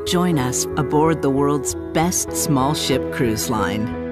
Join us aboard the world's best small ship cruise line.